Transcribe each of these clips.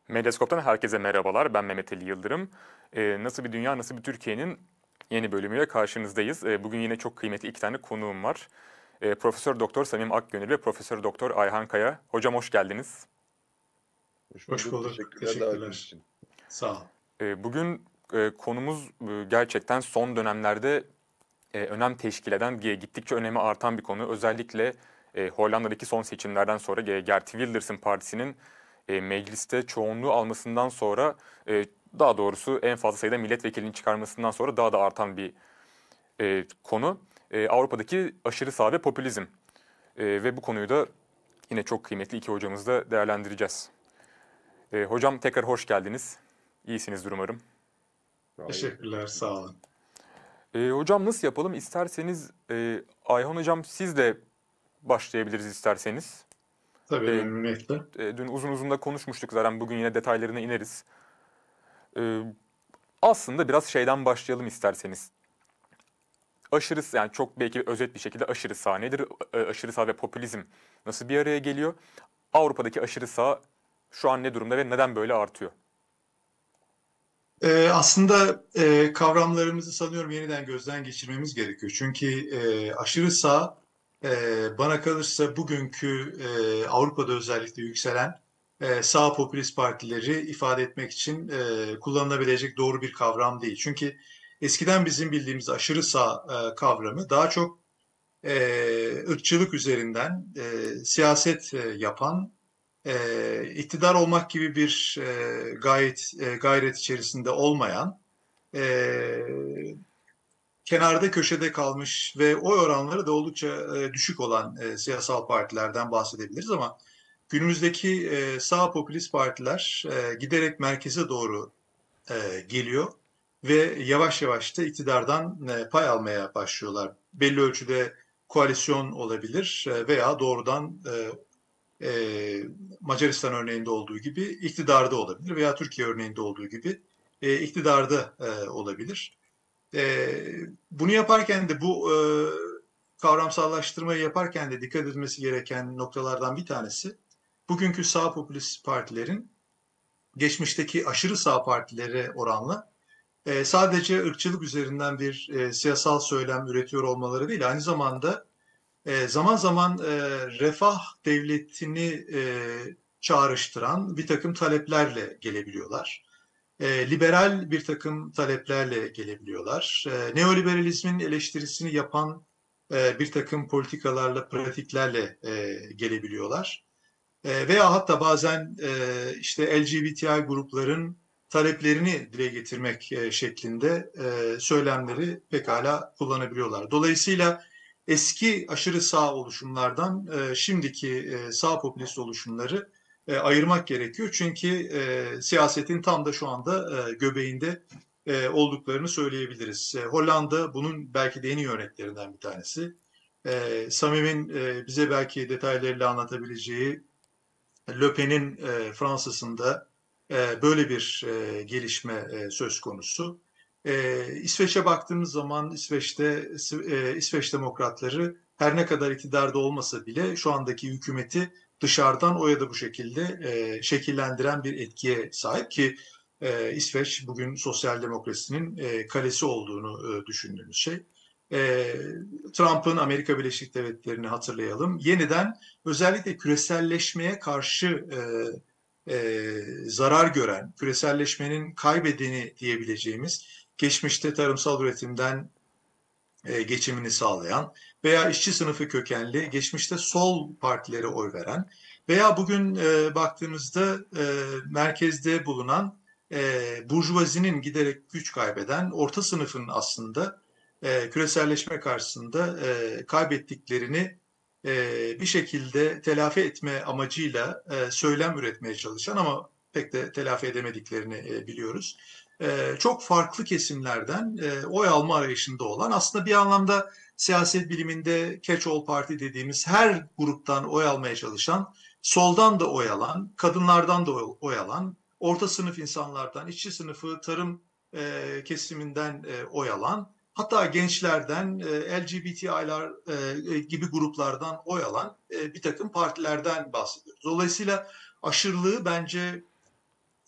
Medyaskop'tan herkese merhabalar. Ben Mehmet Ali Yıldırım. Nasıl bir Dünya, Nasıl bir Türkiye'nin yeni bölümüyle karşınızdayız. Bugün yine çok kıymetli iki tane konuğum var. Profesör Doktor Samim Akgönül ve Profesör Doktor Ayhan Kaya. Hocam hoş geldiniz. Hoş Hoş bulduk. bulduk. Teşekkürler davetiniz Teşekkürler. için. Sağ ol. Bugün konumuz gerçekten son dönemlerde önem teşkil eden, gittikçe önemi artan bir konu. Özellikle Hollanda'daki son seçimlerden sonra Geert Wilders'ın partisinin mecliste çoğunluğu almasından sonra, daha doğrusu en fazla sayıda milletvekilini çıkarmasından sonra daha da artan bir konu. Avrupa'daki aşırı sağ ve popülizm. Ve bu konuyu da yine çok kıymetli iki hocamızla değerlendireceğiz. Hocam tekrar hoş geldiniz. İyisinizdir umarım. Teşekkürler. Sağ olun. Hocam nasıl yapalım? İsterseniz Ayhan hocam siz de başlayabiliriz isterseniz. Tabii E, memnuniyetle. Dün uzun uzun da konuşmuştuk zaten, bugün yine detaylarına ineriz. Aslında biraz şeyden başlayalım isterseniz. Aşırı, yani çok belki özet bir şekilde aşırı sağ nedir? Aşırı sağ ve popülizm nasıl bir araya geliyor? Avrupa'daki aşırı sağ şu an ne durumda ve neden böyle artıyor? Aslında kavramlarımızı sanıyorum yeniden gözden geçirmemiz gerekiyor. Çünkü aşırı sağ bana kalırsa bugünkü Avrupa'da özellikle yükselen sağ popülist partileri ifade etmek için kullanılabilecek doğru bir kavram değil. Çünkü eskiden bizim bildiğimiz aşırı sağ kavramı daha çok ırkçılık üzerinden siyaset yapan, iktidar olmak gibi bir gayret içerisinde olmayan, e, kenarda köşede kalmış ve oy oranları da oldukça düşük olan siyasal partilerden bahsedebiliriz ama günümüzdeki sağ popülist partiler giderek merkeze doğru geliyor ve yavaş yavaş da iktidardan pay almaya başlıyorlar. Belli ölçüde koalisyon olabilir veya doğrudan Macaristan örneğinde olduğu gibi iktidarda olabilir veya Türkiye örneğinde olduğu gibi iktidarda olabilir. Bunu yaparken de bu kavramsallaştırmayı yaparken de dikkat edilmesi gereken noktalardan bir tanesi bugünkü sağ popülist partilerin geçmişteki aşırı sağ partilere oranla sadece ırkçılık üzerinden bir siyasal söylem üretiyor olmaları değil, aynı zamanda zaman zaman refah devletini çağrıştıran bir takım taleplerle gelebiliyorlar. Liberal bir takım taleplerle gelebiliyorlar. Neoliberalizmin eleştirisini yapan bir takım politikalarla, pratiklerle gelebiliyorlar. Veya hatta bazen işte LGBTİ grupların taleplerini dile getirmek şeklinde söylemleri pekala kullanabiliyorlar. Dolayısıyla eski aşırı sağ oluşumlardan şimdiki sağ popülist oluşumları ayırmak gerekiyor. Çünkü siyasetin tam da şu anda göbeğinde olduklarını söyleyebiliriz. Hollanda bunun belki de en iyi örneklerinden bir tanesi. Samim'in bize belki detaylarıyla anlatabileceği Le Pen'in Fransa'sında böyle bir gelişme söz konusu. İsveç'e baktığımız zaman İsveç'te İsveç demokratları her ne kadar iktidarda olmasa bile şu andaki hükümeti dışarıdan o ya da bu şekilde şekillendiren bir etkiye sahip ki İsveç bugün sosyal demokrasinin kalesi olduğunu düşündüğümüz şey. Trump'ın Amerika Birleşik Devletleri'ni hatırlayalım. Yeniden özellikle küreselleşmeye karşı zarar gören, küreselleşmenin kaybedeni diyebileceğimiz, geçmişte tarımsal üretimden geçimini sağlayan veya işçi sınıfı kökenli, geçmişte sol partilere oy veren veya bugün baktığımızda merkezde bulunan burjuvazinin giderek güç kaybeden orta sınıfın aslında küreselleşme karşısında kaybettiklerini bir şekilde telafi etme amacıyla söylem üretmeye çalışan ama pek de telafi edemediklerini biliyoruz. Çok farklı kesimlerden oy alma arayışında olan, aslında bir anlamda siyaset biliminde catch-all parti dediğimiz her gruptan oy almaya çalışan, soldan da oy alan, kadınlardan da oy alan, orta sınıf insanlardan, işçi sınıfı, tarım kesiminden oy alan, hatta gençlerden, LGBTİ'lar gibi gruplardan oy alan bir takım partilerden bahsediyoruz. Dolayısıyla aşırılığı bence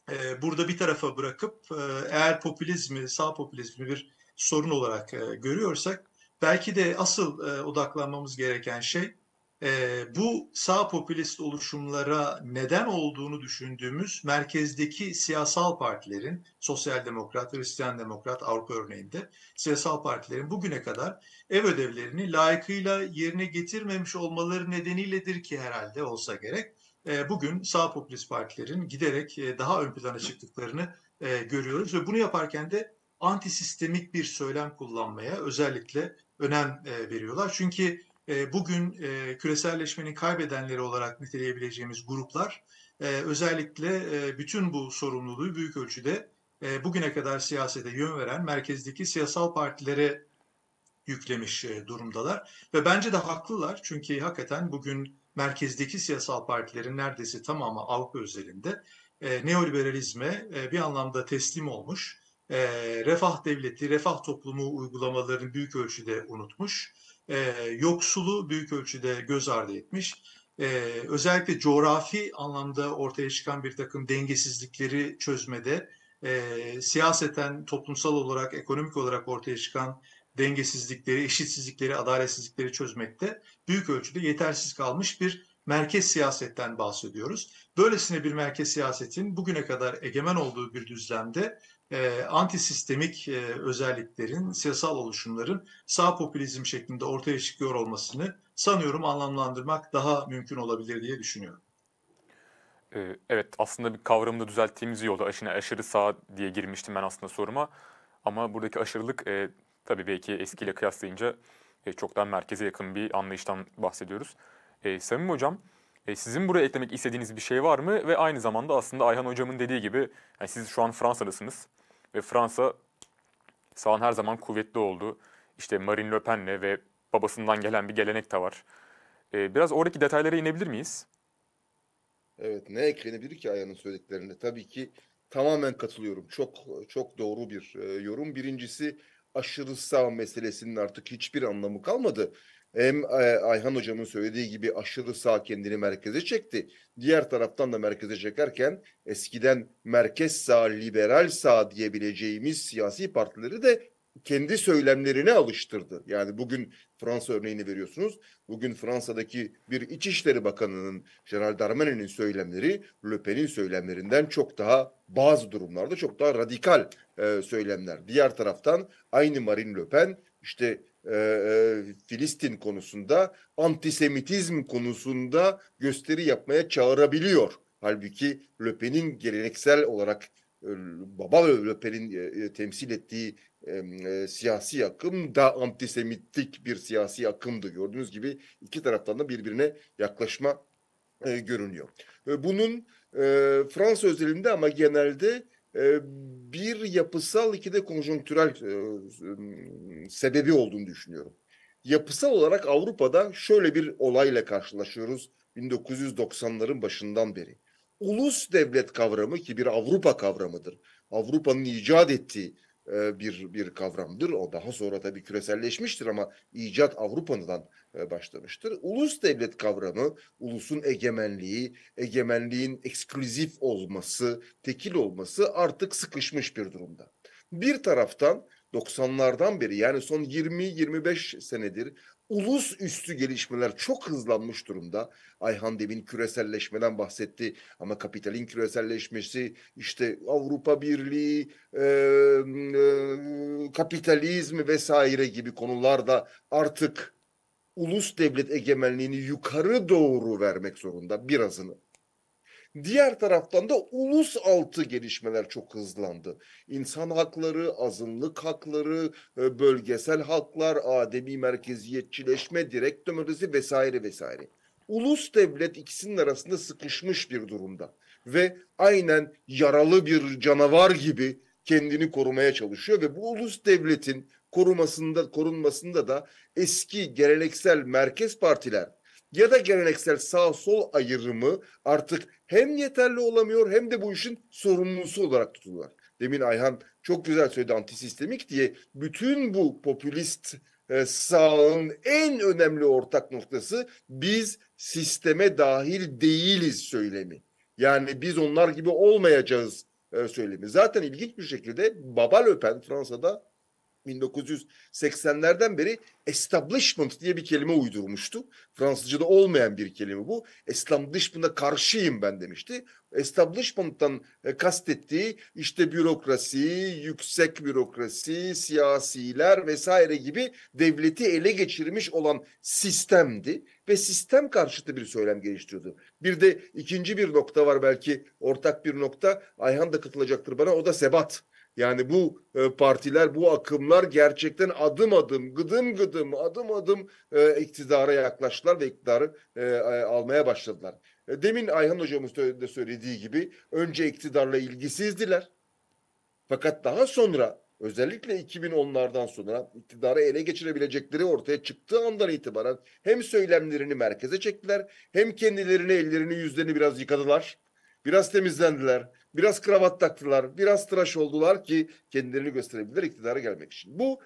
burada bir tarafa bırakıp eğer popülizmi, sağ popülizmi bir sorun olarak görüyorsak belki de asıl odaklanmamız gereken şey bu sağ popülist oluşumlara neden olduğunu düşündüğümüz merkezdeki siyasal partilerin, sosyal demokrat, Hristiyan demokrat Avrupa örneğinde siyasal partilerin bugüne kadar ev ödevlerini layıkıyla yerine getirmemiş olmaları nedeniyledir ki herhalde olsa gerek bugün sağ popülist partilerin giderek daha ön plana çıktıklarını görüyoruz ve bunu yaparken de antisistemik bir söylem kullanmaya özellikle önem veriyorlar. Çünkü bugün küreselleşmenin kaybedenleri olarak niteleyebileceğimiz gruplar özellikle bütün bu sorumluluğu büyük ölçüde bugüne kadar siyasete yön veren merkezdeki siyasal partilere yüklemiş durumdalar. Ve bence de haklılar çünkü hakikaten bugün merkezdeki siyasal partilerin neredeyse tamamı Avrupa özelinde neoliberalizme bir anlamda teslim olmuş, refah devleti, refah toplumu uygulamalarını büyük ölçüde unutmuş, yoksulu büyük ölçüde göz ardı etmiş, özellikle coğrafi anlamda ortaya çıkan bir takım dengesizlikleri çözmede, siyaseten, toplumsal olarak, ekonomik olarak ortaya çıkan dengesizlikleri, eşitsizlikleri, adaletsizlikleri çözmekte büyük ölçüde yetersiz kalmış bir merkez siyasetten bahsediyoruz. Böylesine bir merkez siyasetin bugüne kadar egemen olduğu bir düzlemde antisistemik özelliklerin, siyasal oluşumların sağ popülizm şeklinde ortaya çıkıyor olmasını sanıyorum anlamlandırmak daha mümkün olabilir diye düşünüyorum. Evet, aslında bir kavramı da düzelttiğimiz iyi oldu. Aşırı sağ diye girmiştim ben aslında soruma. Ama buradaki aşırılık tabii belki eskiyle kıyaslayınca çok daha merkeze yakın bir anlayıştan bahsediyoruz. Samim Hocam, sizin buraya eklemek istediğiniz bir şey var mı? Ve aynı zamanda aslında Ayhan Hocam'ın dediği gibi yani siz şu an Fransa'dasınız. Ve Fransa sağın her zaman kuvvetli olduğu, işte Marine Le Pen'le ve babasından gelen bir gelenek de var. Biraz oradaki detaylara inebilir miyiz? Evet, ne eklenebilir ki Ayhan'ın söylediklerine? Tabii ki tamamen katılıyorum. Çok çok doğru bir yorum. Birincisi, aşırı sağ meselesinin artık hiçbir anlamı kalmadı. Hem Ayhan hocamın söylediği gibi aşırı sağ kendini merkeze çekti. Diğer taraftan da merkeze çekerken eskiden merkez sağ, liberal sağ diyebileceğimiz siyasi partileri de kendi söylemlerine alıştırdı. Yani bugün Fransa örneğini veriyorsunuz. Bugün Fransa'daki bir İçişleri Bakanı'nın, Gerald Darmanin'in söylemleri Le Pen'in söylemlerinden çok daha, bazı durumlarda çok daha radikal söylemler. Diğer taraftan aynı Marine Le Pen işte Filistin konusunda, antisemitizm konusunda gösteri yapmaya çağırabiliyor. Halbuki Le Pen'in geleneksel olarak baba Le Pen'in temsil ettiği siyasi akım da antisemitik bir siyasi akımdı. Gördüğünüz gibi iki taraftan da birbirine yaklaşma görünüyor. Bunun Fransa özelinde ama genelde bir yapısal, iki de konjonktürel sebebi olduğunu düşünüyorum. Yapısal olarak Avrupa'da şöyle bir olayla karşılaşıyoruz 1990'ların başından beri. Ulus devlet kavramı, ki bir Avrupa kavramıdır. Avrupa'nın icat ettiği bir kavramdır. O daha sonra tabii küreselleşmiştir ama icat Avrupa'dan başlamıştır. Ulus devlet kavramı, ulusun egemenliği, egemenliğin ekskluzif olması, tekil olması artık sıkışmış bir durumda. Bir taraftan 90'lardan beri, yani son 20-25 senedir ulus üstü gelişmeler çok hızlanmış durumda. Ayhan demin küreselleşmeden bahsetti ama kapitalin küreselleşmesi, işte Avrupa Birliği, kapitalizm vesaire gibi konularda artık ulus devlet egemenliğini yukarı doğru vermek zorunda birazını. Diğer taraftan da ulus altı gelişmeler çok hızlandı. İnsan hakları, azınlık hakları, bölgesel haklar, ademi merkeziyetçileşme, direkt demokrasi vesaire vesaire. Ulus devlet ikisinin arasında sıkışmış bir durumda ve aynen yaralı bir canavar gibi kendini korumaya çalışıyor ve bu ulus devletin korunmasında da eski geleneksel merkez partiler ya da geleneksel sağ sol ayrımı artık hem yeterli olamıyor hem de bu işin sorumlusu olarak tutuluyor. Demin Ayhan çok güzel söyledi, antisistemik diye. Bütün bu popülist sağın en önemli ortak noktası biz sisteme dahil değiliz söylemi. Yani biz onlar gibi olmayacağız söylemi. Zaten ilginç bir şekilde Baba Le Pen Fransa'da 1980'lerden beri establishment diye bir kelime uydurmuştu. Fransızca'da olmayan bir kelime bu. Establishment'a karşıyım ben demişti. Establishment'tan kastettiği işte bürokrasi, yüksek bürokrasi, siyasiler vesaire gibi devleti ele geçirmiş olan sistemdi ve sistem karşıtı bir söylem geliştiriyordu. Bir de ikinci bir nokta var, belki ortak bir nokta. Ayhan da katılacaktır bana, o da sebat. Yani bu partiler, bu akımlar gerçekten adım adım, gıdım gıdım, adım adım iktidara yaklaştılar ve iktidarı almaya başladılar. Demin Ayhan hocamız da söylediği gibi önce iktidarla ilgisizdiler. Fakat daha sonra, özellikle 2010'lardan sonra iktidarı ele geçirebilecekleri ortaya çıktığı andan itibaren hem söylemlerini merkeze çektiler, hem kendilerini, ellerini, yüzlerini biraz yıkadılar, biraz temizlendiler, biraz kravat taktılar, biraz tıraş oldular ki kendilerini gösterebilirler iktidara gelmek için. Bu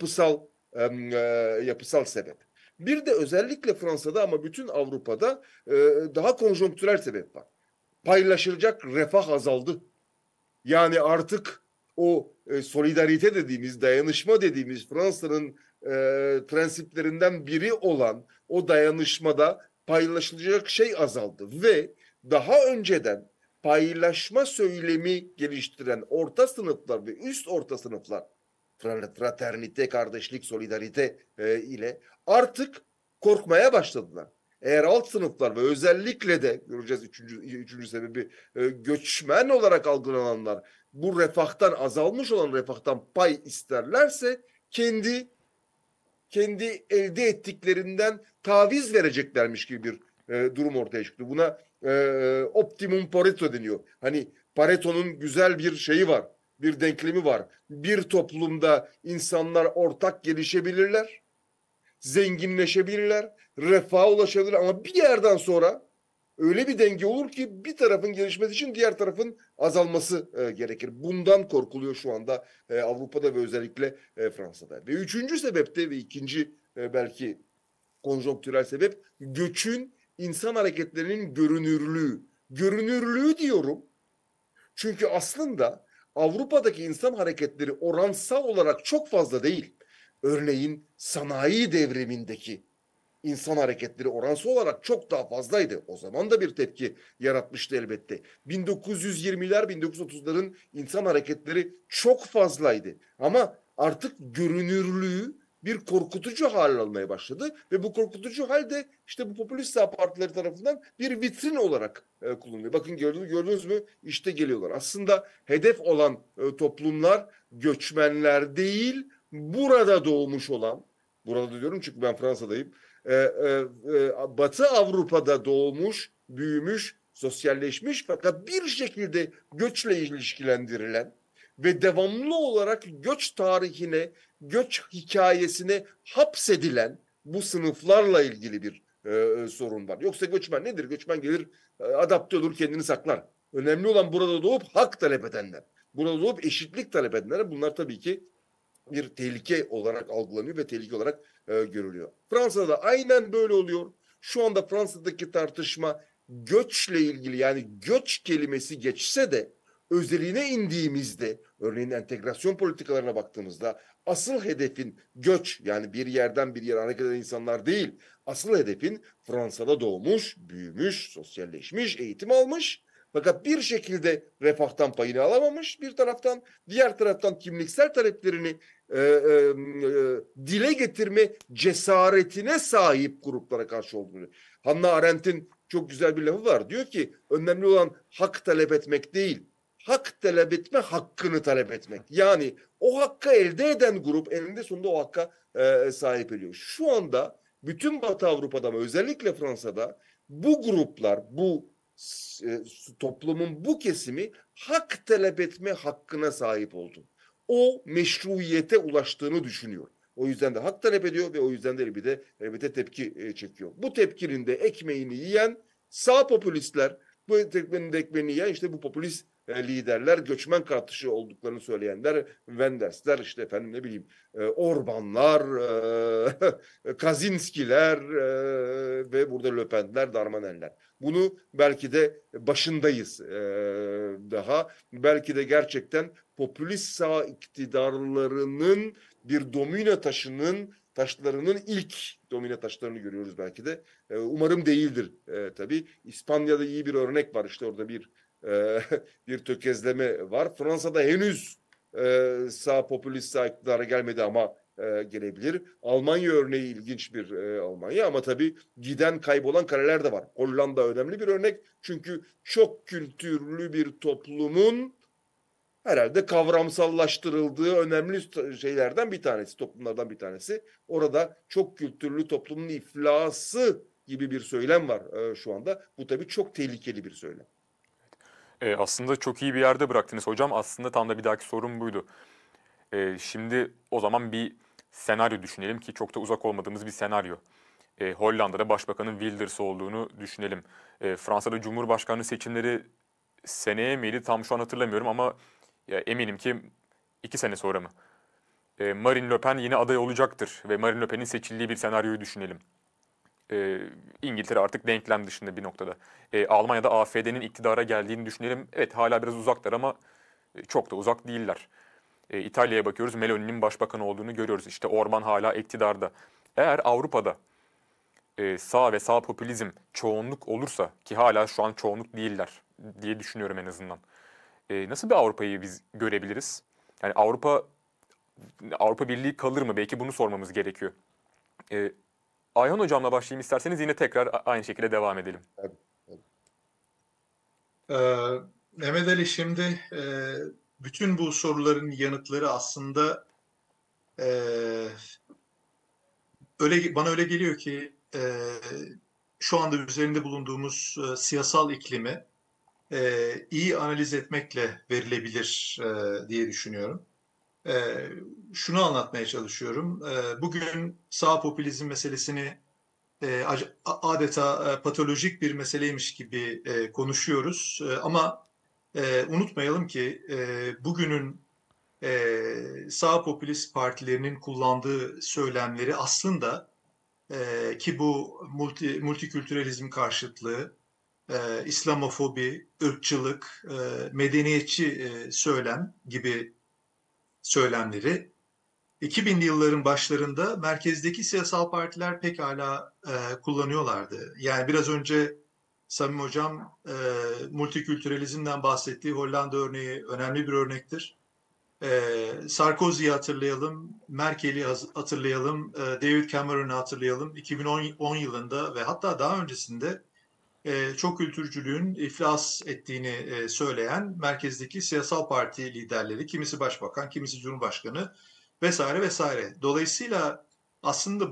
yapısal sebep. Bir de özellikle Fransa'da ama bütün Avrupa'da daha konjonktürel sebep var. Paylaşılacak refah azaldı. Yani artık o solidarite dediğimiz, dayanışma dediğimiz Fransa'nın prensiplerinden biri olan o dayanışmada paylaşılacak şey azaldı. Ve daha önceden paylaşma söylemi geliştiren orta sınıflar ve üst orta sınıflar, fraternite, kardeşlik, solidarite ile artık korkmaya başladılar. Eğer alt sınıflar ve özellikle de göreceğiz üçüncü sebebi göçmen olarak algılananlar bu refahtan, azalmış olan refahtan pay isterlerse kendi elde ettiklerinden taviz vereceklermiş gibi bir durum ortaya çıktı. Buna optimum Pareto deniyor. Hani Pareto'nun güzel bir şeyi var, bir denklemi var. Bir toplumda insanlar ortak gelişebilirler, zenginleşebilirler, refaha ulaşabilirler ama bir yerden sonra öyle bir denge olur ki bir tarafın gelişmesi için diğer tarafın azalması gerekir. Bundan korkuluyor şu anda Avrupa'da ve özellikle Fransa'da. Ve üçüncü sebep de ve ikinci belki konjonktürel sebep göçün, insan hareketlerinin görünürlüğü. Görünürlüğü diyorum çünkü aslında Avrupa'daki insan hareketleri oransal olarak çok fazla değil. Örneğin sanayi devrimindeki insan hareketleri oransal olarak çok daha fazlaydı. O zaman da bir tepki yaratmıştı elbette. 1920'ler, 1930'ların insan hareketleri çok fazlaydı. Ama artık görünürlüğü bir korkutucu hal almaya başladı ve bu korkutucu hal de işte bu popülist sağ partileri tarafından bir vitrin olarak kullanılıyor. Bakın gördünüz mü? İşte geliyorlar. Aslında hedef olan toplumlar göçmenler değil, burada doğmuş olan, burada diyorum çünkü ben Fransa'dayım, Batı Avrupa'da doğmuş, büyümüş, sosyalleşmiş fakat bir şekilde göçle ilişkilendirilen ve devamlı olarak göç tarihine, göç hikayesine hapsedilen bu sınıflarla ilgili bir sorun var. Yoksa göçmen nedir? Göçmen gelir, adapte olur, kendini saklar. Önemli olan burada doğup hak talep edenler. Burada doğup eşitlik talep edenler. Bunlar tabii ki bir tehlike olarak algılanıyor ve tehlike olarak görülüyor. Fransa'da aynen böyle oluyor. Şu anda Fransa'daki tartışma göçle ilgili, yani göç kelimesi geçse de özeline indiğimizde, örneğin entegrasyon politikalarına baktığımızda asıl hedefin göç, yani bir yerden bir yere hareket eden insanlar değil. Asıl hedefin Fransa'da doğmuş, büyümüş, sosyalleşmiş, eğitim almış. Fakat bir şekilde refahtan payını alamamış bir taraftan, diğer taraftan kimliksel taleplerini dile getirme cesaretine sahip gruplara karşı olduğunu. Hannah Arendt'in çok güzel bir lafı var. Diyor ki önemli olan hak talep etmek değil, hak talep etme, hakkını talep etmek. Yani o hakkı elde eden grup eninde sonunda o hakka sahip ediyor. Şu anda bütün Batı Avrupa'da ama özellikle Fransa'da bu gruplar, bu toplumun bu kesimi hak talep etme hakkına sahip oldu. O meşruiyete ulaştığını düşünüyor. O yüzden de hak talep ediyor ve o yüzden de elbette tepki çekiyor. Bu tepkinin de ekmeğini yiyen sağ popülistler, bu tepkinin de ekmeğini yiyen işte bu popülist liderler, göçmen karşıtı olduklarını söyleyenler, Wenders'ler, işte efendim ne bileyim Orbanlar, Kaczynski'ler ve burada Le Pen'ler, Darmanin'ler. Bunu belki de başındayız daha. Belki de gerçekten popülist sağ iktidarlarının bir domino taşlarının ilk domino taşlarını görüyoruz belki de. Umarım değildir tabii. İspanya'da iyi bir örnek var. İşte orada bir tökezleme var. Fransa'da henüz sağ popülist sağ iktidara gelmedi ama gelebilir. Almanya örneği ilginç bir Almanya ama tabii giden kaybolan kareler de var. Hollanda önemli bir örnek. Çünkü çok kültürlü bir toplumun herhalde kavramsallaştırıldığı önemli şeylerden bir tanesi, toplumlardan bir tanesi. Orada çok kültürlü toplumun iflası gibi bir söylem var şu anda. Bu tabii çok tehlikeli bir söylem. Aslında çok iyi bir yerde bıraktınız hocam. Aslında tam da bir dahaki sorum buydu. Şimdi o zaman bir senaryo düşünelim ki çok da uzak olmadığımız bir senaryo. Hollanda'da Başbakanın Wilders olduğunu düşünelim. Fransa'da Cumhurbaşkanlığı seçimleri seneye miydi tam şu an hatırlamıyorum ama ya eminim ki 2 sene sonra mı? Marine Le Pen yine aday olacaktır ve Marine Le Pen'in seçildiği bir senaryoyu düşünelim. İngiltere artık denklem dışında bir noktada. Almanya'da AfD'nin iktidara geldiğini düşünelim. Evet hala biraz uzaklar ama çok da uzak değiller. İtalya'ya bakıyoruz, Meloni'nin başbakan olduğunu görüyoruz. İşte Orban hala iktidarda. Eğer Avrupa'da sağ ve sağ popülizm çoğunluk olursa ki hala şu an çoğunluk değiller diye düşünüyorum en azından. Nasıl bir Avrupa'yı biz görebiliriz? Yani Avrupa Birliği kalır mı? Belki bunu sormamız gerekiyor. Ayhan hocamla başlayayım isterseniz yine tekrar aynı şekilde devam edelim. Mehmet Ali, şimdi bütün bu soruların yanıtları aslında bana öyle geliyor ki şu anda üzerinde bulunduğumuz siyasal iklimi iyi analiz etmekle verilebilir diye düşünüyorum. Şunu anlatmaya çalışıyorum. Bugün sağ popülizm meselesini adeta patolojik bir meseleymiş gibi konuşuyoruz. Ama unutmayalım ki bugünün sağ popülist partilerinin kullandığı söylemleri aslında ki bu multikültürelizm karşıtlığı, İslamofobi, ırkçılık, medeniyetçi söylem gibi söylemleri 2000'li yılların başlarında merkezdeki siyasal partiler pekala kullanıyorlardı. Yani biraz önce Samim Hocam multikültürelizmden bahsettiği Hollanda örneği önemli bir örnektir. Sarkozy'yi hatırlayalım, Merkel'i hatırlayalım, David Cameron'ı hatırlayalım. 2010 yılında ve hatta daha öncesinde çok kültürcülüğün iflas ettiğini söyleyen merkezdeki siyasal parti liderleri, kimisi başbakan, kimisi cumhurbaşkanı vesaire vesaire. Dolayısıyla aslında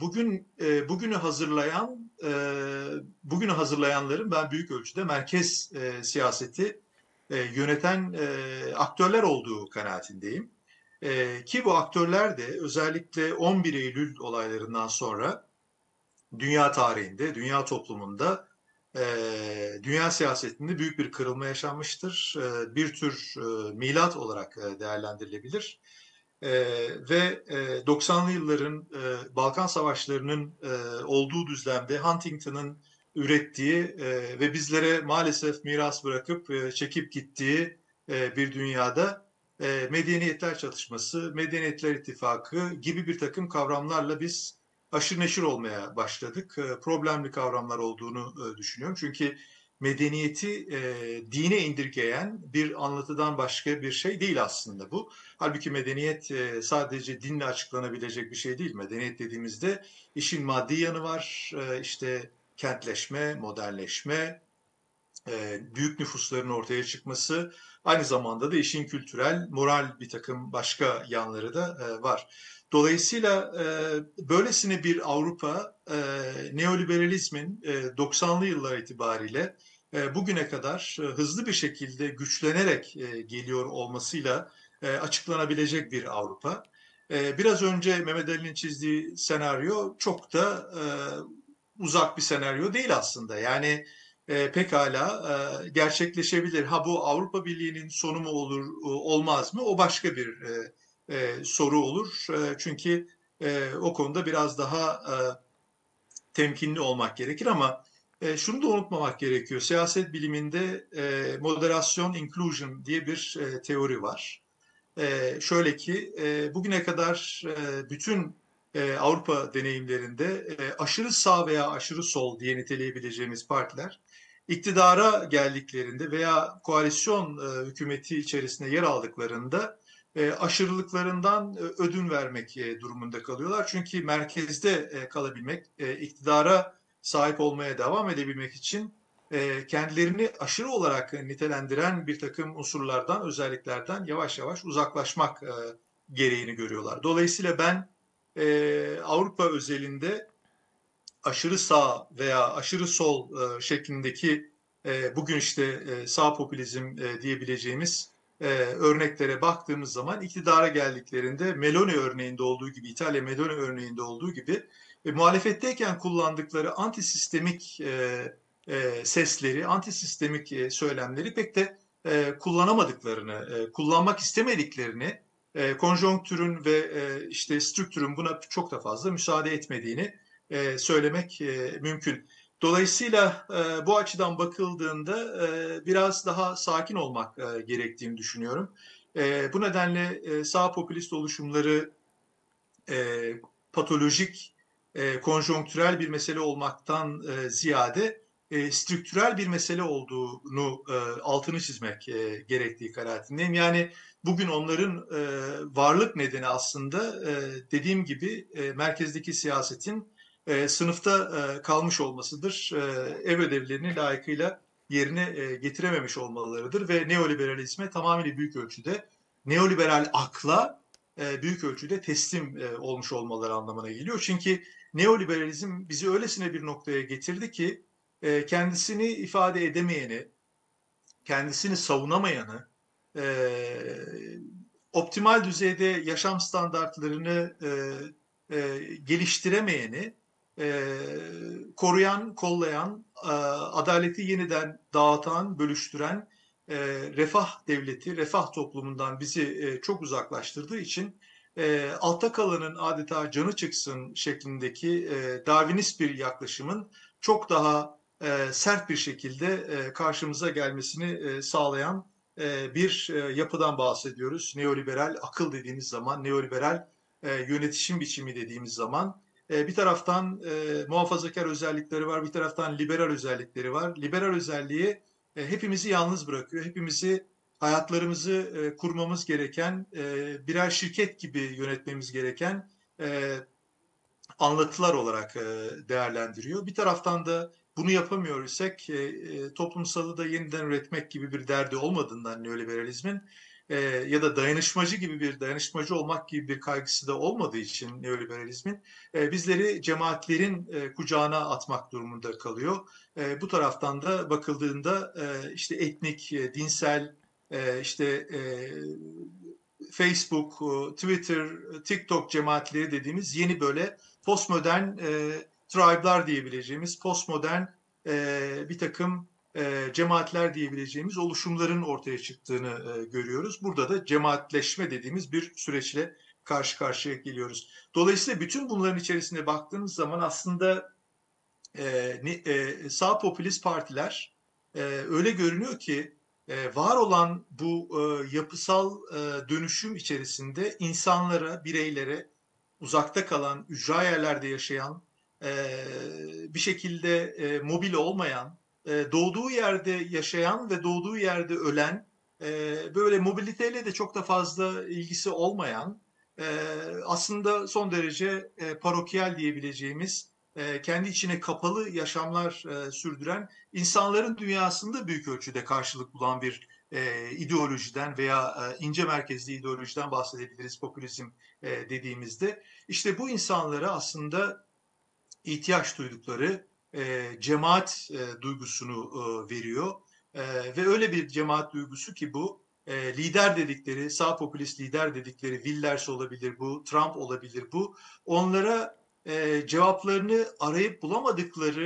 bugünü hazırlayanların ben büyük ölçüde merkez siyaseti yöneten aktörler olduğu kanaatindeyim. Ki bu aktörler de özellikle 11 Eylül olaylarından sonra dünya tarihinde, dünya toplumunda, dünya siyasetinde büyük bir kırılma yaşanmıştır. Bir tür milat olarak değerlendirilebilir. Ve 90'lı yılların Balkan Savaşları'nın olduğu düzlemde Huntington'ın ürettiği ve bizlere maalesef miras bırakıp çekip gittiği bir dünyada medeniyetler çatışması, medeniyetler ittifakı gibi bir takım kavramlarla biz aşırı neşir olmaya başladık. Problemli kavramlar olduğunu düşünüyorum. Çünkü medeniyeti dine indirgeyen bir anlatıdan başka bir şey değil aslında bu. Halbuki medeniyet sadece dinle açıklanabilecek bir şey değil. Medeniyet dediğimizde işin maddi yanı var. İşte kentleşme, modernleşme, büyük nüfusların ortaya çıkması, aynı zamanda da işin kültürel, moral bir takım başka yanları da var. Dolayısıyla böylesine bir Avrupa neoliberalizmin 90'lı yıllar itibariyle bugüne kadar hızlı bir şekilde güçlenerek geliyor olmasıyla açıklanabilecek bir Avrupa. Biraz önce Mehmet Ali'nin çizdiği senaryo çok da uzak bir senaryo değil aslında. Yani pekala gerçekleşebilir. Ha, bu Avrupa Birliği'nin sonu mu olur, olmaz mı? O başka bir soru olur. Çünkü o konuda biraz daha temkinli olmak gerekir ama şunu da unutmamak gerekiyor. Siyaset biliminde moderasyon, inclusion diye bir teori var. Şöyle ki bugüne kadar bütün Avrupa deneyimlerinde aşırı sağ veya aşırı sol diye niteleyebileceğimiz partiler iktidara geldiklerinde veya koalisyon hükümeti içerisinde yer aldıklarında aşırılıklarından ödün vermek durumunda kalıyorlar. Çünkü merkezde kalabilmek, iktidara sahip olmaya devam edebilmek için kendilerini aşırı olarak nitelendiren bir takım unsurlardan, özelliklerden yavaş yavaş uzaklaşmak gereğini görüyorlar. Dolayısıyla ben Avrupa özelinde aşırı sağ veya aşırı sol şeklindeki bugün işte sağ popülizm diyebileceğimiz örneklere baktığımız zaman iktidara geldiklerinde Meloni örneğinde olduğu gibi, İtalya Meloni örneğinde olduğu gibi muhalefetteyken kullandıkları antisistemik sesleri, antisistemik söylemleri pek de kullanamadıklarını, kullanmak istemediklerini, konjonktürün ve işte strüktürün buna çok da fazla müsaade etmediğini söylemek mümkün. Dolayısıyla bu açıdan bakıldığında biraz daha sakin olmak gerektiğini düşünüyorum. Bu nedenle sağ popülist oluşumları patolojik, konjonktürel bir mesele olmaktan ziyade strüktürel bir mesele olduğunu altını çizmek gerektiği kanaatindeyim. Yani bugün onların varlık nedeni aslında dediğim gibi merkezdeki siyasetin sınıfta kalmış olmasıdır. Ev ödevlerini layıkıyla yerine getirememiş olmalarıdır ve neoliberalizme tamamıyla büyük ölçüde, neoliberal akla büyük ölçüde teslim olmuş olmaları anlamına geliyor. Çünkü neoliberalizm bizi öylesine bir noktaya getirdi ki kendisini ifade edemeyeni, kendisini savunamayanı, optimal düzeyde yaşam standartlarını geliştiremeyeni koruyan, kollayan, adaleti yeniden dağıtan, bölüştüren refah devleti, refah toplumundan bizi çok uzaklaştırdığı için altta kalanın adeta canı çıksın şeklindeki Darwinist bir yaklaşımın çok daha sert bir şekilde karşımıza gelmesini sağlayan bir yapıdan bahsediyoruz. Neoliberal akıl dediğimiz zaman, neoliberal yönetişim biçimi dediğimiz zaman bir taraftan muhafazakar özellikleri var, bir taraftan liberal özellikleri var. Liberal özelliği hepimizi yalnız bırakıyor, hepimizi hayatlarımızı kurmamız gereken, birer şirket gibi yönetmemiz gereken anlatılar olarak değerlendiriyor. Bir taraftan da bunu yapamıyor isek toplumsalı da yeniden üretmek gibi bir derdi olmadığından neoliberalizmin ya da dayanışmacı gibi bir dayanışmacı olmak gibi bir kaygısı da olmadığı için neoliberalizmin bizleri cemaatlerin kucağına atmak durumunda kalıyor. Bu taraftan da bakıldığında işte etnik, dinsel, işte Facebook, Twitter, TikTok cemaatleri dediğimiz yeni böyle postmodern tribe'lar diyebileceğimiz, postmodern bir takım cemaatler diyebileceğimiz oluşumların ortaya çıktığını görüyoruz. Burada da cemaatleşme dediğimiz bir süreçle karşı karşıya geliyoruz. Dolayısıyla bütün bunların içerisine baktığımız zaman aslında sağ popülist partiler öyle görünüyor ki var olan bu yapısal dönüşüm içerisinde insanlara, bireylere, uzakta kalan, ücra yerlerde yaşayan, bir şekilde mobil olmayan, doğduğu yerde yaşayan ve doğduğu yerde ölen, böyle mobiliteyle de çok da fazla ilgisi olmayan, aslında son derece parokyal diyebileceğimiz, kendi içine kapalı yaşamlar sürdüren insanların dünyasında büyük ölçüde karşılık bulan bir ideolojiden veya ince merkezli ideolojiden bahsedebiliriz popülizm dediğimizde. İşte bu insanlara aslında ihtiyaç duydukları cemaat duygusunu veriyor. Ve öyle bir cemaat duygusu ki bu lider dedikleri, sağ popülist lider dedikleri Wilders olabilir bu, Trump olabilir bu. Onlara cevaplarını arayıp bulamadıkları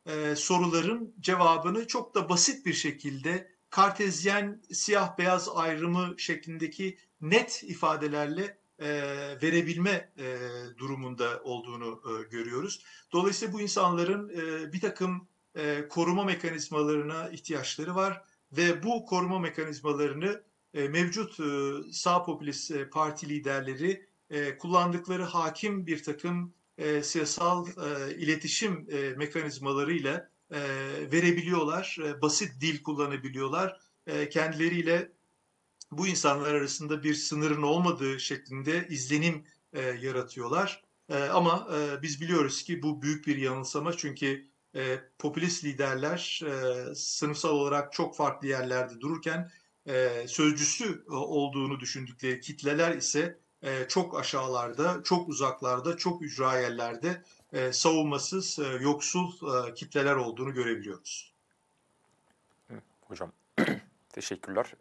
soruların cevabını çok da basit bir şekilde kartezyen siyah beyaz ayrımı şeklindeki net ifadelerle verebilme durumunda olduğunu görüyoruz. Dolayısıyla bu insanların bir takım koruma mekanizmalarına ihtiyaçları var ve bu koruma mekanizmalarını mevcut sağ popülist parti liderleri kullandıkları hakim bir takım siyasal iletişim mekanizmalarıyla verebiliyorlar, basit dil kullanabiliyorlar, kendileriyle bu insanlar arasında bir sınırın olmadığı şeklinde izlenim yaratıyorlar. Ama biz biliyoruz ki bu büyük bir yanılsama çünkü popülist liderler sınıfsal olarak çok farklı yerlerde dururken sözcüsü olduğunu düşündükleri kitleler ise çok aşağılarda, çok uzaklarda, çok ücra yerlerde savunmasız, yoksul kitleler olduğunu görebiliyoruz. Hocam teşekkürler.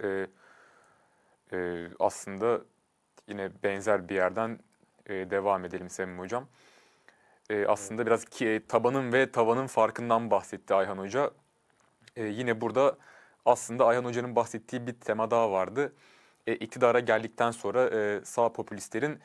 Aslında yine benzer bir yerden devam edelim Semih Hocam. Aslında biraz tabanın ve tavanın farkından bahsetti Ayhan Hoca. Yine burada aslında Ayhan Hoca'nın bahsettiği bir tema daha vardı. İktidara geldikten sonra sağ popülistlerin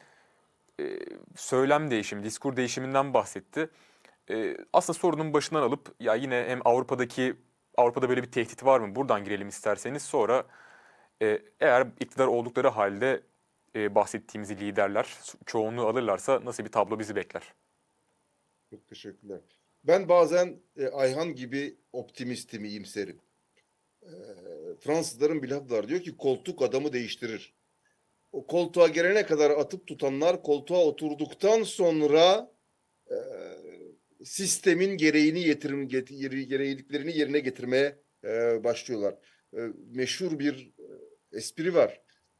söylem değişimi, diskur değişiminden bahsetti. Aslında sorunun başından alıp ya yine hem Avrupa'da böyle bir tehdit var mı? Buradan girelim isterseniz. Sonra eğer iktidar oldukları halde bahsettiğimiz liderler çoğunluğu alırlarsa nasıl bir tablo bizi bekler? Çok teşekkürler. Ben bazen Ayhan gibi optimistim, iyimserim. Fransızların bir lafı var. Diyor ki koltuk adamı değiştirir. O koltuğa gelene kadar atıp tutanlar koltuğa oturduktan sonra e, sistemin gerekliliklerini yerine getirmeye başlıyorlar. Meşhur bir espri var.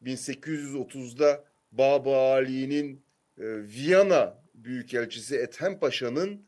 1830'da Baba Ali'nin Viyana Büyükelçisi Ethem Paşa'nın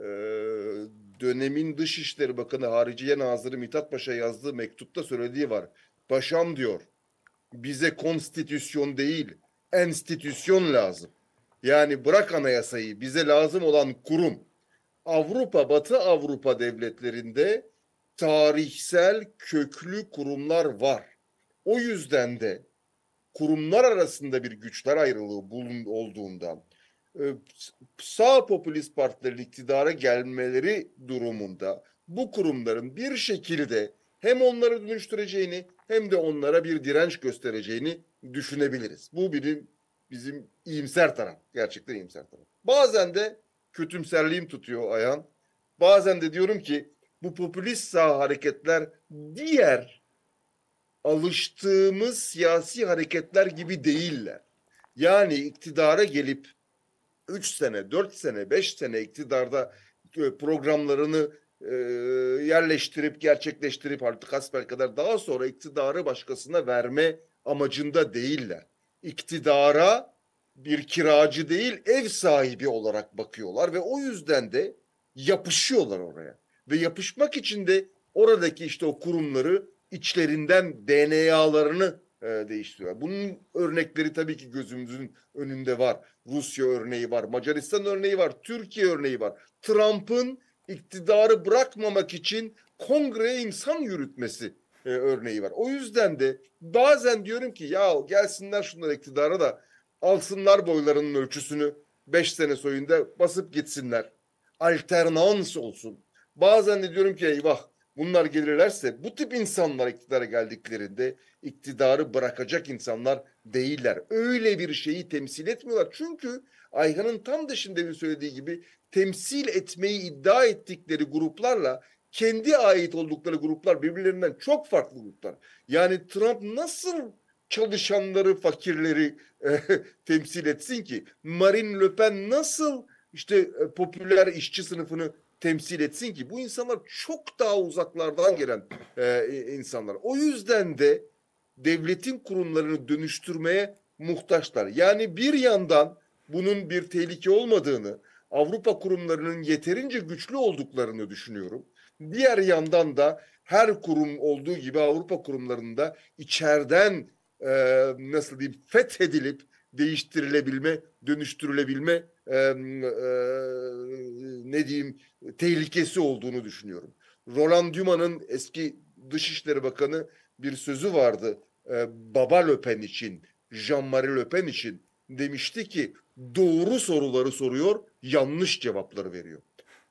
dönemin Dışişleri Bakanı Hariciye Nazırı Mithat Paşa yazdığı mektupta söylediği var. Paşam diyor, bize konstitüsyon değil, enstitüsyon lazım. Yani bırak anayasayı, bize lazım olan kurum. Batı Avrupa devletlerinde tarihsel köklü kurumlar var. O yüzden de kurumlar arasında bir güçler ayrılığı olduğundan sağ popülist partilerin iktidara gelmeleri durumunda bu kurumların bir şekilde hem onları dönüştüreceğini hem de onlara bir direnç göstereceğini düşünebiliriz. Bu bizim iyimser taraf. Gerçekten iyimser taraf. Bazen de kötümserliğim tutuyor Ayhan. Bazen de diyorum ki bu popülist sağ hareketler diğer alıştığımız siyasi hareketler gibi değiller. Yani iktidara gelip 3 sene, 4 sene, 5 sene iktidarda programlarını yerleştirip, gerçekleştirip artık hasbelkader daha sonra iktidarı başkasına verme amacında değiller. İktidara bir kiracı değil, ev sahibi olarak bakıyorlar ve o yüzden de yapışıyorlar oraya. Ve yapışmak için de oradaki işte o kurumları içlerinden DNA'larını değiştiriyorlar. Bunun örnekleri tabii ki gözümüzün önünde var. Rusya örneği var, Macaristan örneği var, Türkiye örneği var. Trump'ın iktidarı bırakmamak için kongreye insan yürütmesi örneği var. O yüzden de bazen diyorum ki ya gelsinler şunlar iktidara da alsınlar boylarının ölçüsünü 5 sene soyunda basıp gitsinler. Alternans olsun. Bazen de diyorum ki eyvah bunlar gelirlerse bu tip insanlar iktidara geldiklerinde iktidarı bırakacak insanlar değiller. Öyle bir şeyi temsil etmiyorlar. Çünkü Ayhan'ın tam dışında bir söylediği gibi temsil etmeyi iddia ettikleri gruplarla kendi ait oldukları gruplar birbirlerinden çok farklı gruplar. Yani Trump nasıl çalışanları, fakirleri temsil etsin ki? Marine Le Pen nasıl işte popüler işçi sınıfını temsil etsin ki? Bu insanlar çok daha uzaklardan gelen insanlar. O yüzden de devletin kurumlarını dönüştürmeye muhtaçlar. Yani bir yandan bunun bir tehlike olmadığını, Avrupa kurumlarının yeterince güçlü olduklarını düşünüyorum. Diğer yandan da her kurum olduğu gibi Avrupa kurumlarında içeriden nasıl diyeyim fethedilip değiştirilebilme, dönüştürülebilme ne diyeyim tehlikesi olduğunu düşünüyorum. Roland Dumas'ın eski Dışişleri Bakanı bir sözü vardı. Baba Le Pen için, Jean-Marie Le Pen için demişti ki doğru soruları soruyor, yanlış cevapları veriyor.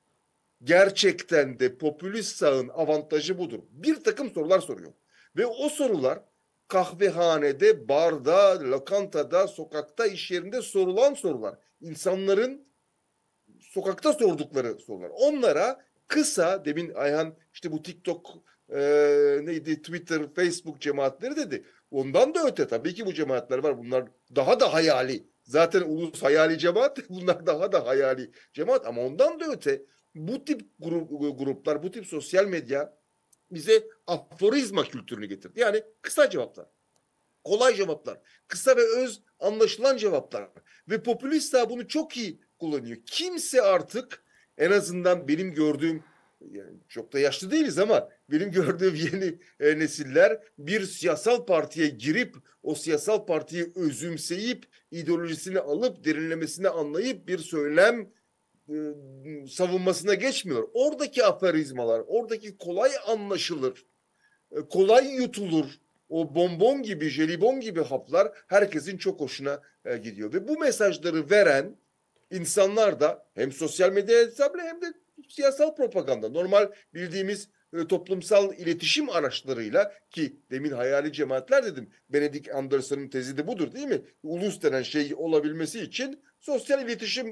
Gerçekten de popülist sağın avantajı budur. Bir takım sorular soruyor. Ve o sorular kahvehanede, barda, lokantada, sokakta, iş yerinde sorulan sorular. İnsanların sokakta sordukları sorular. Onlara kısa, demin Ayhan işte bu TikTok, neydi, Twitter, Facebook cemaatleri dedi. Ondan da öte tabii ki bu cemaatler var. Bunlar daha da hayali. Zaten ulus hayali cemaat, bunlar daha da hayali cemaat. Ama ondan da öte bu tip gruplar, bu tip sosyal medya bize aforizma kültürünü getirdi. Yani kısa cevaplar, kolay cevaplar, kısa ve öz anlaşılan cevaplar. Ve popülist sağ bunu çok iyi kullanıyor. Kimse artık, en azından benim gördüğüm, yani çok da yaşlı değiliz ama benim gördüğüm yeni nesiller bir siyasal partiye girip o siyasal partiyi özümseyip ideolojisini alıp derinlemesine anlayıp bir söylem savunmasına geçmiyor. Oradaki aforizmalar, oradaki kolay anlaşılır, kolay yutulur, o bonbon gibi, jelibon gibi haplar herkesin çok hoşuna gidiyor. Ve bu mesajları veren insanlar da hem sosyal medya hesapları hem de siyasal propaganda, normal bildiğimiz toplumsal iletişim araçlarıyla, ki demin hayali cemaatler dedim. Benedict Anderson'ın tezi de budur değil mi? Ulus denen şey olabilmesi için sosyal iletişim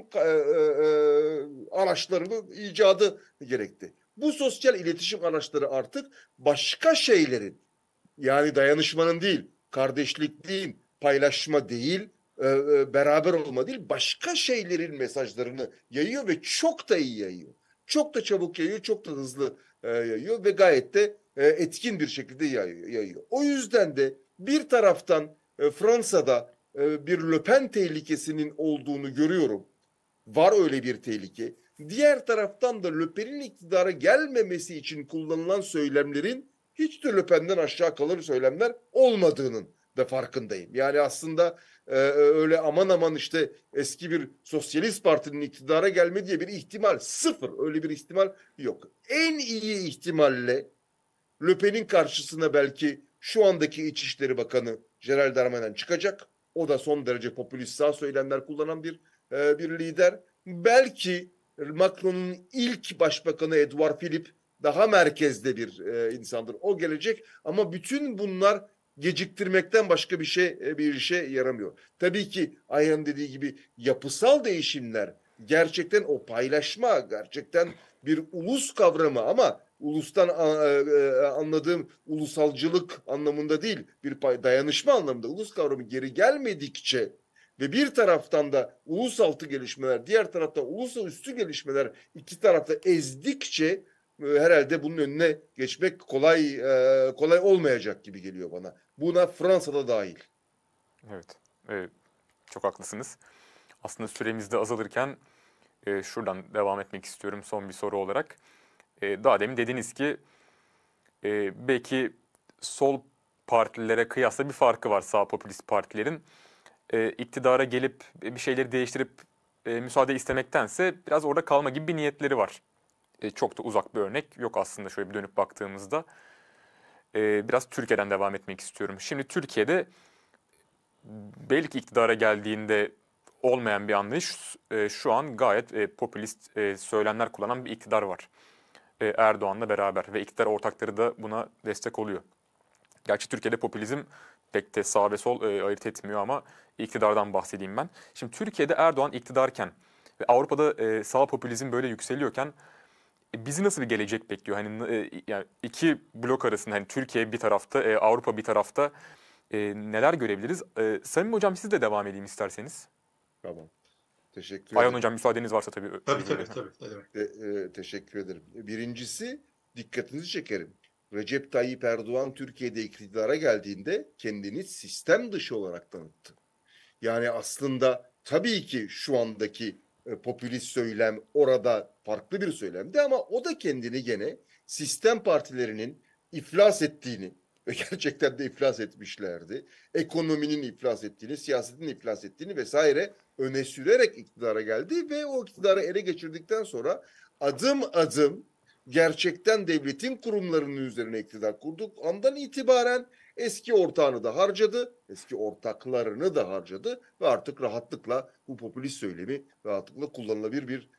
araçlarının icadı gerekti. Bu sosyal iletişim araçları artık başka şeylerin, yani dayanışmanın değil, kardeşlikliğin, paylaşma değil, beraber olma değil, başka şeylerin mesajlarını yayıyor ve çok da iyi yayıyor. Çok da çabuk yayıyor, çok da hızlı yayıyor ve gayet de etkin bir şekilde yayıyor. O yüzden de bir taraftan Fransa'da bir Le Pen tehlikesinin olduğunu görüyorum. Var öyle bir tehlike. Diğer taraftan da Le Pen'in iktidara gelmemesi için kullanılan söylemlerin hiç de Le Pen'den aşağı kalır söylemler olmadığının da farkındayım. Yani aslında öyle aman aman işte eski bir sosyalist partinin iktidara gelme diye bir ihtimal sıfır. Öyle bir ihtimal yok. En iyi ihtimalle Le Pen'in karşısına belki şu andaki İçişleri Bakanı Gerald Darmanin çıkacak. O da son derece popülist sağ söylemler kullanan bir lider. Belki Macron'un ilk başbakanı Edouard Philippe daha merkezde bir insandır. O gelecek ama bütün bunlar geciktirmekten başka bir işe yaramıyor. Tabii ki Ayhan dediği gibi yapısal değişimler, gerçekten o paylaşma, gerçekten bir ulus kavramı ama ulustan anladığım ulusalcılık anlamında değil, bir dayanışma anlamında ulus kavramı geri gelmedikçe ve bir taraftan da ulusaltı gelişmeler, diğer tarafta ulusüstü gelişmeler iki tarafta ezdikçe herhalde bunun önüne geçmek kolay olmayacak gibi geliyor bana. Buna Fransa'da dahil. Evet, çok haklısınız. Aslında süremiz de azalırken şuradan devam etmek istiyorum son bir soru olarak. Daha demin dediniz ki belki sol partilere kıyasla bir farkı var sağ popülist partilerin. İktidara gelip bir şeyleri değiştirip müsaade istemektense biraz orada kalma gibi bir niyetleri var. Çok da uzak bir örnek yok aslında şöyle bir dönüp baktığımızda. Biraz Türkiye'den devam etmek istiyorum. Şimdi Türkiye'de belki iktidara geldiğinde olmayan bir anlayış şu an gayet popülist söylemler kullanan bir iktidar var. Erdoğan'la beraber ve iktidar ortakları da buna destek oluyor. Gerçi Türkiye'de popülizm pek de sağ ve sol ayırt etmiyor ama iktidardan bahsedeyim ben. Şimdi Türkiye'de Erdoğan iktidarken ve Avrupa'da sağ popülizm böyle yükseliyorken bizi nasıl bir gelecek bekliyor? Hani yani iki blok arasında hani Türkiye bir tarafta, Avrupa bir tarafta neler görebiliriz? Samim Hocam siz de devam edeyim isterseniz. Tamam. Teşekkür Ayhan ederim. Hocam müsaadeniz varsa tabii. Tabii. Teşekkür ederim. Birincisi, dikkatinizi çekerim. Recep Tayyip Erdoğan Türkiye'de iktidara geldiğinde kendini sistem dışı olarak tanıttı. Yani aslında tabii ki şu andaki popülist söylem orada farklı bir söylemdi ama o da kendini gene sistem partilerinin iflas ettiğini, ve gerçekten de iflas etmişlerdi. Ekonominin iflas ettiğini, siyasetin iflas ettiğini vesaire öne sürerek iktidara geldi ve o iktidarı ele geçirdikten sonra adım adım gerçekten devletin kurumlarının üzerine iktidar kurduk. Andan itibaren eski ortağını da harcadı, eski ortaklarını da harcadı ve artık rahatlıkla bu popülist söylemi rahatlıkla kullanılabilir bir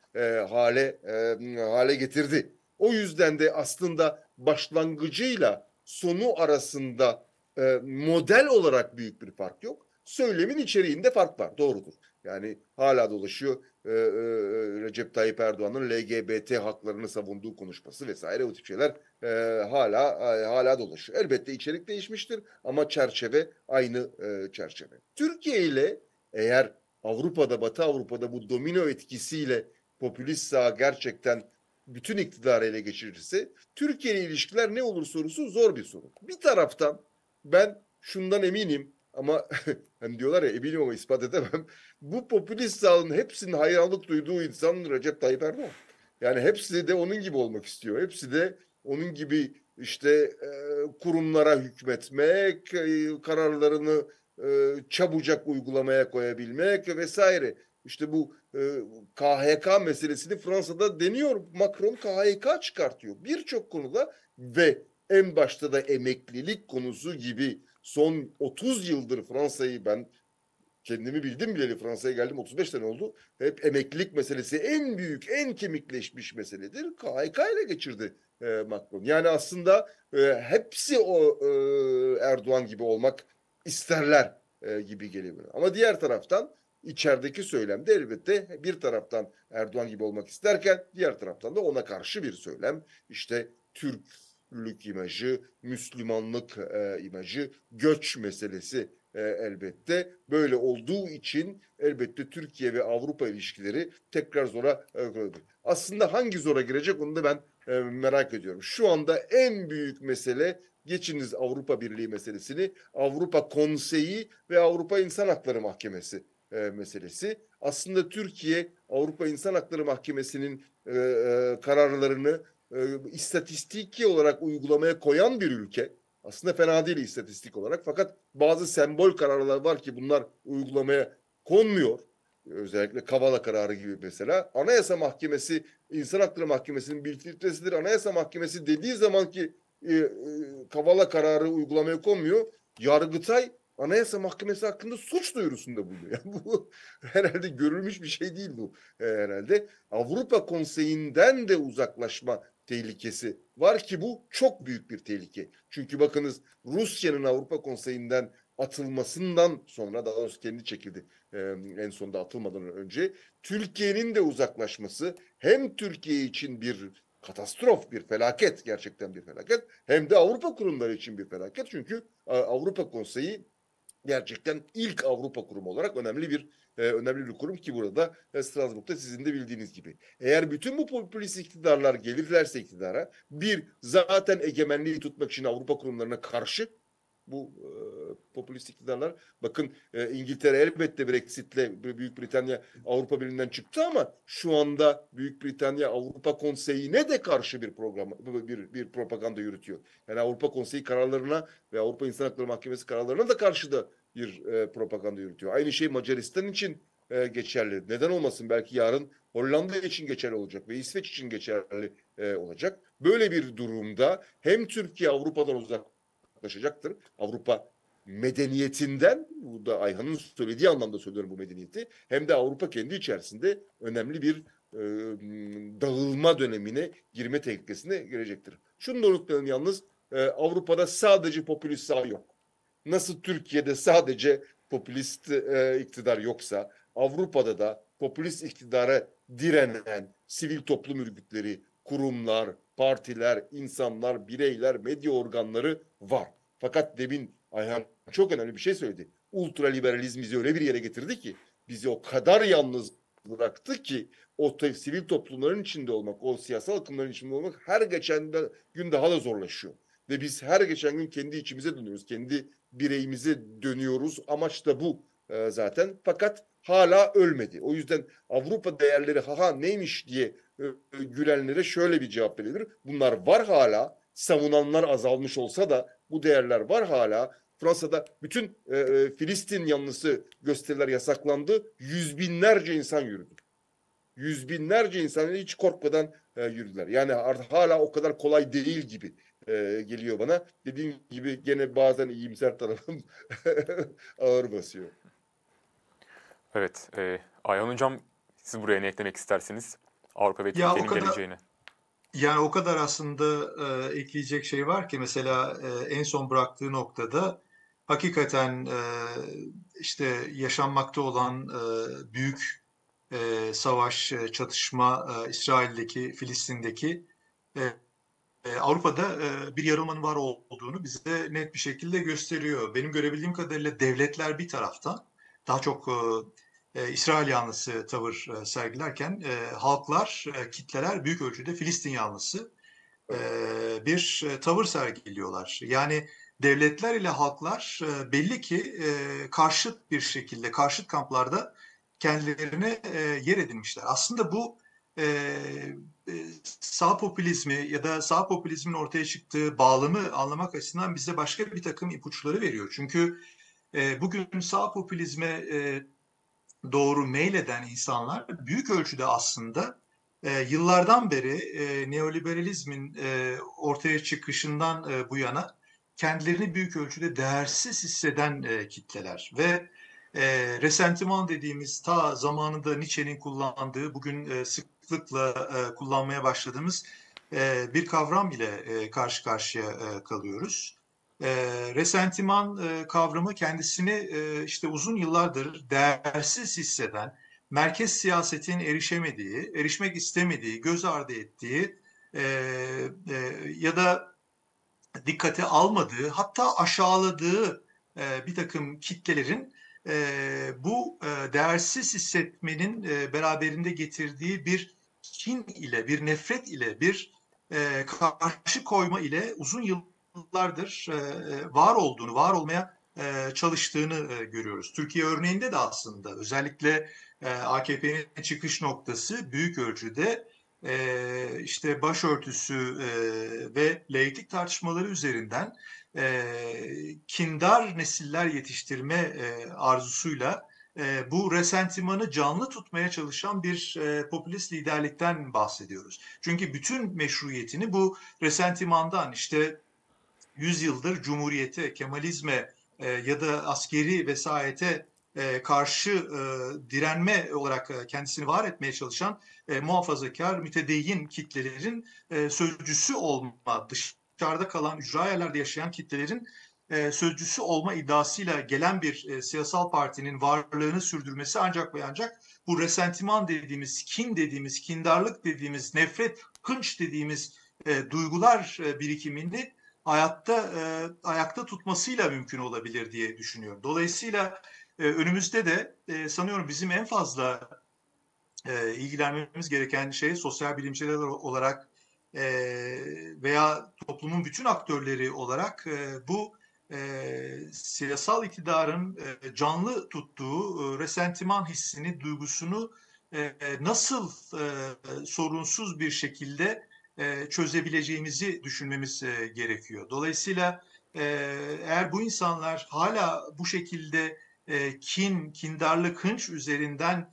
hale getirdi. O yüzden de aslında başlangıcıyla sonu arasında model olarak büyük bir fark yok. Söylemin içeriğinde fark var, doğrudur. Yani hala dolaşıyor Recep Tayyip Erdoğan'ın LGBT haklarını savunduğu konuşması vesaire, o tip şeyler hala dolaşıyor. Elbette içerik değişmiştir ama çerçeve aynı çerçeve. Türkiye ile eğer Avrupa'da, Batı Avrupa'da bu domino etkisiyle popülist sağ gerçekten bütün iktidarı ele geçirirse Türkiye ile ilişkiler ne olur sorusu zor bir soru. Bir taraftan ben şundan eminim ama hani diyorlar ya, eminim ama ispat edemem. Bu popülist sağın hepsinin hayranlık duyduğu insan Recep Tayyip Erdoğan. Yani hepsi de onun gibi olmak istiyor. Hepsi de onun gibi işte kurumlara hükmetmek, kararlarını çabucak uygulamaya koyabilmek vesaire. İşte bu KHK meselesini Fransa'da deniyor. Macron KHK çıkartıyor. Birçok konuda ve en başta da emeklilik konusu gibi son 30 yıldır Fransa'yı ben kendimi bildim bileli Fransa'ya geldim 35 sene oldu. Hep emeklilik meselesi en büyük, en kemikleşmiş meseledir. KHK ile geçirdi Macron. Yani aslında hepsi o Erdoğan gibi olmak isterler gibi geliyor. Ama diğer taraftan içerideki söylemde elbette bir taraftan Erdoğan gibi olmak isterken diğer taraftan da ona karşı bir söylem. İşte Türklük imajı, Müslümanlık imajı, göç meselesi elbette. Böyle olduğu için elbette Türkiye ve Avrupa ilişkileri tekrar zora aslında hangi zora girecek onu da ben merak ediyorum. Şu anda en büyük mesele, geçiniz Avrupa Birliği meselesini, Avrupa Konseyi ve Avrupa İnsan Hakları Mahkemesi meselesi. Aslında Türkiye Avrupa İnsan Hakları Mahkemesi'nin kararlarını istatistiki olarak uygulamaya koyan bir ülke. Aslında fena değil istatistik olarak, fakat bazı sembol kararlar var ki bunlar uygulamaya konmuyor. Özellikle Kavala kararı gibi mesela. Anayasa Mahkemesi, İnsan Hakları Mahkemesi'nin bir filtresidir. Anayasa Mahkemesi dediği zaman ki Kavala kararı uygulamaya konmuyor. Yargıtay Anayasa Mahkemesi hakkında suç duyurusunda bulunuyor. Yani bu herhalde görülmüş bir şey değil bu herhalde. Avrupa Konseyi'nden de uzaklaşma tehlikesi var ki bu çok büyük bir tehlike. Çünkü bakınız, Rusya'nın Avrupa Konseyi'nden atılmasından sonra, daha doğrusu kendi çekildi en sonunda atılmadan önce, Türkiye'nin de uzaklaşması hem Türkiye için bir katastrof, bir felaket, gerçekten bir felaket, hem de Avrupa kurumları için bir felaket. Çünkü Avrupa Konseyi gerçekten ilk Avrupa kurumu olarak önemli bir kurum ki burada Strasbourg'da sizin de bildiğiniz gibi. Eğer bütün bu popülist iktidarlar gelirlerse iktidara, bir, zaten egemenliği tutmak için Avrupa kurumlarına karşı bu popülist iktidarlar. Bakın İngiltere elbette Brexit'le Büyük Britanya Avrupa Birliği'nden çıktı ama şu anda Büyük Britanya Avrupa Konseyi'ne de karşı bir propaganda yürütüyor. Yani Avrupa Konseyi kararlarına ve Avrupa İnsan Hakları Mahkemesi kararlarına da karşı da bir propaganda yürütüyor. Aynı şey Macaristan için geçerli. Neden olmasın? Belki yarın Hollanda için geçerli olacak ve İsveç için geçerli olacak. Böyle bir durumda hem Türkiye Avrupa'dan uzaklaşacaktır. Avrupa medeniyetinden, bu da Ayhan'ın söylediği anlamda söylüyorum bu medeniyeti, hem de Avrupa kendi içerisinde önemli bir dağılma dönemine girme tehlikesine girecektir. Şunu da unutmayalım yalnız, Avrupa'da sadece popülist sağ yok. Nasıl Türkiye'de sadece popülist iktidar yoksa, Avrupa'da da popülist iktidara direnen sivil toplum örgütleri, kurumlar, partiler, insanlar, bireyler, medya organları var. Fakat demin Ayhan çok önemli bir şey söyledi. Ultraliberalizm bizi öyle bir yere getirdi ki, bizi o kadar yalnız bıraktı ki, o sivil toplumların içinde olmak, o siyasal akımların içinde olmak her geçen gün daha da zorlaşıyor. Ve biz her geçen gün kendi içimize dönüyoruz, kendi bireyimize dönüyoruz. Amaç da bu zaten. Fakat hala ölmedi. O yüzden Avrupa değerleri neymiş diye gülenlere şöyle bir cevap verilir. Bunlar var hala. Savunanlar azalmış olsa da bu değerler var hala. Fransa'da bütün Filistin yanlısı gösteriler yasaklandı. Yüz binlerce insan yürüdü. Yüz binlerce insan hiç korkmadan yürüdüler. Yani artık hala o kadar kolay değil gibi geliyor bana. Dediğim gibi gene bazen iyimser tarafım ağır basıyor. Evet, Ayhan Hocam, siz buraya ne eklemek istersiniz? Avrupa ve Ya o Türkiye'nin kadar geleceğine. Yani o kadar aslında ekleyecek şey var ki mesela en son bıraktığı noktada hakikaten işte yaşanmakta olan büyük savaş, çatışma İsrail'deki, Filistin'deki e, Avrupa'da bir yarılmanın var olduğunu bize net bir şekilde gösteriyor. Benim görebildiğim kadarıyla devletler bir taraftan daha çok İsrail yanlısı tavır sergilerken halklar, kitleler büyük ölçüde Filistin yanlısı Evet. bir tavır sergiliyorlar. Yani devletler ile halklar belli ki karşıt bir şekilde, karşıt kamplarda kendilerine yer edinmişler. Aslında bu e, sağ popülizmi ya da sağ popülizmin ortaya çıktığı bağlamı anlamak açısından bize başka bir takım ipuçları veriyor. Çünkü bugün sağ popülizme doğru meyleden insanlar büyük ölçüde aslında yıllardan beri neoliberalizmin ortaya çıkışından bu yana kendilerini büyük ölçüde değersiz hisseden kitleler ve resentiman dediğimiz ta zamanında Nietzsche'nin kullandığı bugün sıklıkla kullanmaya başladığımız bir kavram ile karşı karşıya kalıyoruz. Resentiman kavramı kendisini işte uzun yıllardır değersiz hisseden, merkez siyasetin erişemediği, erişmek istemediği, göz ardı ettiği e, ya da dikkate almadığı, hatta aşağıladığı bir takım kitlelerin bu değersiz hissetmenin beraberinde getirdiği bir kin ile, bir nefret ile, bir karşı koyma ile uzun yıllardır var olduğunu, var olmaya çalıştığını görüyoruz. Türkiye örneğinde de aslında özellikle AKP'nin çıkış noktası büyük ölçüde işte başörtüsü ve laiklik tartışmaları üzerinden kindar nesiller yetiştirme arzusuyla bu resentimanı canlı tutmaya çalışan bir popülist liderlikten bahsediyoruz. Çünkü bütün meşruiyetini bu resentimandan işte 100 yıldır Cumhuriyete, Kemalizme ya da askeri vesayete karşı direnme olarak kendisini var etmeye çalışan muhafazakar, mütedeyyin kitlelerin sözcüsü olma, dışarıda kalan, ücra yerlerde yaşayan kitlelerin sözcüsü olma iddiasıyla gelen bir siyasal partinin varlığını sürdürmesi ancak ve ancak bu resentiman dediğimiz, kin dediğimiz, kindarlık dediğimiz, nefret, hınç dediğimiz duygular birikimini ayakta tutmasıyla mümkün olabilir diye düşünüyorum. Dolayısıyla önümüzde de sanıyorum bizim en fazla ilgilenmemiz gereken şey sosyal bilimciler olarak veya toplumun bütün aktörleri olarak bu siyasal iktidarın canlı tuttuğu resentiman hissini, duygusunu nasıl sorunsuz bir şekilde çözebileceğimizi düşünmemiz gerekiyor. Dolayısıyla eğer bu insanlar hala bu şekilde kindarlık, hınç üzerinden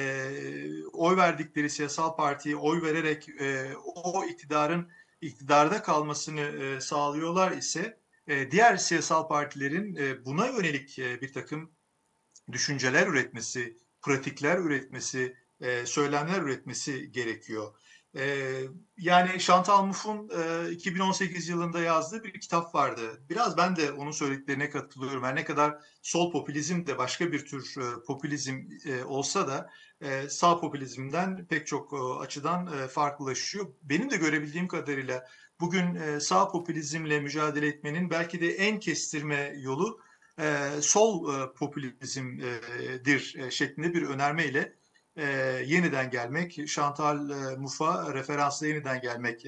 oy verdikleri siyasal partiye oy vererek o iktidarda kalmasını sağlıyorlar ise diğer siyasal partilerin buna yönelik bir takım düşünceler üretmesi, pratikler üretmesi, söylemler üretmesi gerekiyor. Yani Chantal Mouffe'un 2018 yılında yazdığı bir kitap vardı. Biraz ben de onun söylediklerine katılıyorum. Her ne kadar sol popülizm de başka bir tür popülizm olsa da sağ popülizmden pek çok açıdan farklılaşıyor. Benim de görebildiğim kadarıyla bugün sağ popülizmle mücadele etmenin belki de en kestirme yolu sol popülizmdir şeklinde bir önermeyle yeniden gelmek, Chantal Mouffe'a referansla yeniden gelmek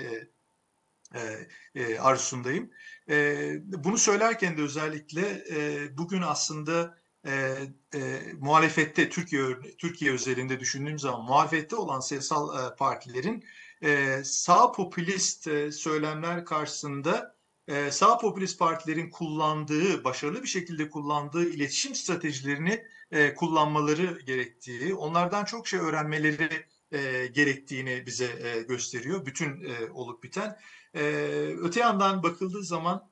arzusundayım. Bunu söylerken de özellikle bugün aslında muhalefette, Türkiye özelinde düşündüğüm zaman muhalefette olan siyasal partilerin sağ popülist söylemler karşısında sağ popülist partilerin kullandığı, başarılı bir şekilde kullandığı iletişim stratejilerini kullanmaları gerektiği, onlardan çok şey öğrenmeleri gerektiğini bize gösteriyor. Bütün olup biten. Öte yandan bakıldığı zaman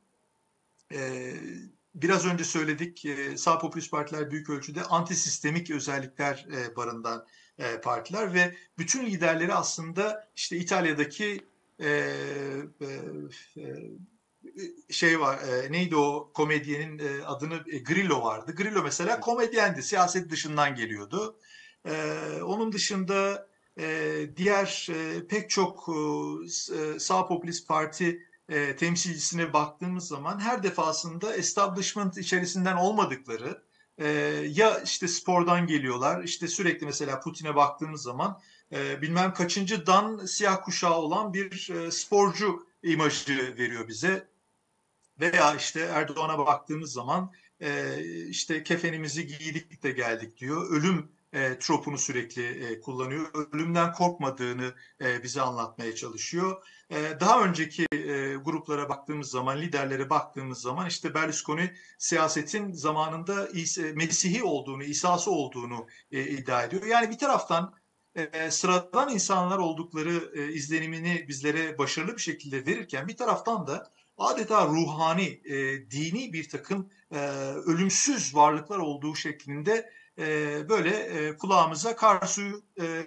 biraz önce söyledik, sağ popülist partiler büyük ölçüde antisistemik özellikler barındıran partiler ve bütün liderleri aslında işte İtalya'daki e, e, şey var, neydi o komedyenin adını, Grillo vardı. Grillo mesela komedyendi, siyaset dışından geliyordu. Onun dışında diğer pek çok sağ popülist parti temsilcisine baktığımız zaman her defasında establishment içerisinden olmadıkları, ya işte spordan geliyorlar, işte sürekli mesela Putin'e baktığımız zaman bilmem kaçıncı dan siyah kuşağı olan bir sporcu imajı veriyor bize. Veya işte Erdoğan'a baktığımız zaman işte kefenimizi giydik de geldik diyor. Ölüm tropunu sürekli kullanıyor. Ölümden korkmadığını bize anlatmaya çalışıyor. Daha önceki gruplara baktığımız zaman, liderlere baktığımız zaman işte Berlusconi siyasetin zamanında Mesihi olduğunu, İsa'sı olduğunu iddia ediyor. Yani bir taraftan sıradan insanlar oldukları izlenimini bizlere başarılı bir şekilde verirken bir taraftan da adeta ruhani, dini bir takım ölümsüz varlıklar olduğu şeklinde böyle kulağımıza kar suyu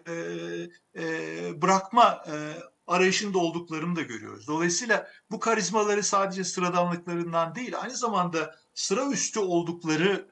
bırakma arayışında olduklarını da görüyoruz. Dolayısıyla bu karizmaları sadece sıradanlıklarından değil, aynı zamanda sıra üstü oldukları